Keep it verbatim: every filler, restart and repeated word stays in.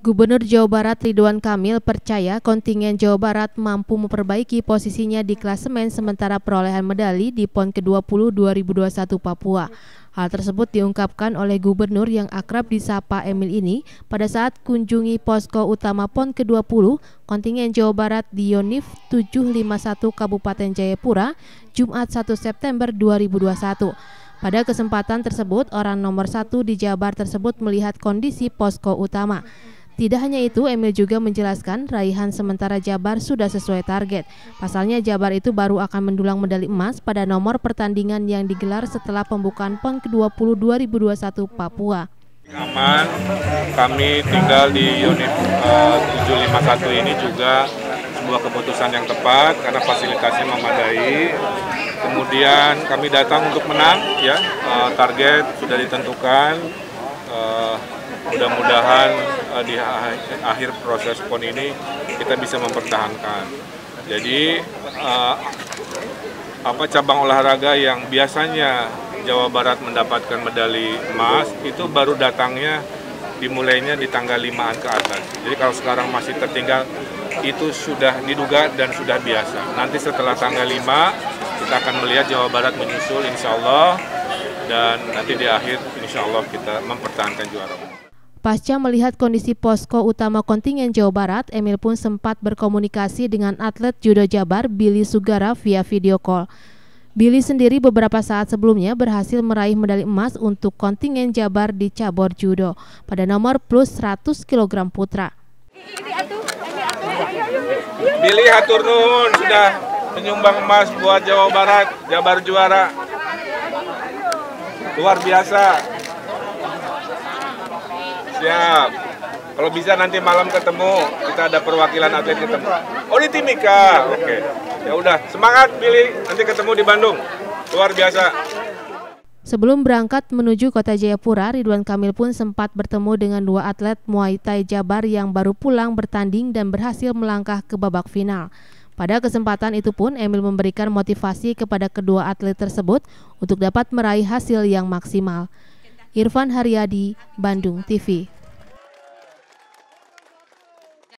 Gubernur Jawa Barat Ridwan Kamil percaya kontingen Jawa Barat mampu memperbaiki posisinya di klasemen sementara perolehan medali di PON ke dua puluh dua ribu dua puluh satu Papua. Hal tersebut diungkapkan oleh Gubernur yang akrab disapa Emil ini pada saat kunjungi posko utama PON ke dua puluh kontingen Jawa Barat di Yonif tujuh lima satu Kabupaten Jayapura, Jumat satu September dua ribu dua puluh satu. Pada kesempatan tersebut, orang nomor satu di Jabar tersebut melihat kondisi posko utama. Tidak hanya itu, Emil juga menjelaskan raihan sementara Jabar sudah sesuai target. Pasalnya Jabar itu baru akan mendulang medali emas pada nomor pertandingan yang digelar setelah pembukaan PON ke dua puluh dua ribu dua puluh satu Papua. Aman, kami tinggal di unit uh, tujuh lima satu ini juga sebuah keputusan yang tepat karena fasilitasnya memadai. Kemudian kami datang untuk menang, ya uh, target sudah ditentukan. Uh, Mudah-mudahan uh, di akhir proses PON ini kita bisa mempertahankan. Jadi uh, apa cabang olahraga yang biasanya Jawa Barat mendapatkan medali emas itu baru datangnya dimulainya di tanggal limaan ke atas. Jadi kalau sekarang masih tertinggal itu sudah diduga dan sudah biasa. Nanti setelah tanggal lima kita akan melihat Jawa Barat menyusul insya Allah dan nanti di akhir insya Allah kita mempertahankan juara. Pasca melihat kondisi posko utama kontingen Jawa Barat, Emil pun sempat berkomunikasi dengan atlet judo Jabar Billy Sugara via video call. Billy sendiri beberapa saat sebelumnya berhasil meraih medali emas untuk kontingen Jabar di cabur judo pada nomor plus seratus kilogram putra. Billy hatur nuhun sudah menyumbang emas buat Jawa Barat, Jabar juara. Luar biasa. Siap. Kalau bisa nanti malam ketemu, kita ada perwakilan atlet ketemu. Oh di Timika, oke. Okay. Ya udah, semangat Billy. Nanti ketemu di Bandung. Luar biasa. Sebelum berangkat menuju kota Jayapura, Ridwan Kamil pun sempat bertemu dengan dua atlet Muay Thai Jabar yang baru pulang bertanding dan berhasil melangkah ke babak final. Pada kesempatan itu pun Emil memberikan motivasi kepada kedua atlet tersebut untuk dapat meraih hasil yang maksimal. Irfan Haryadi, Bandung T V.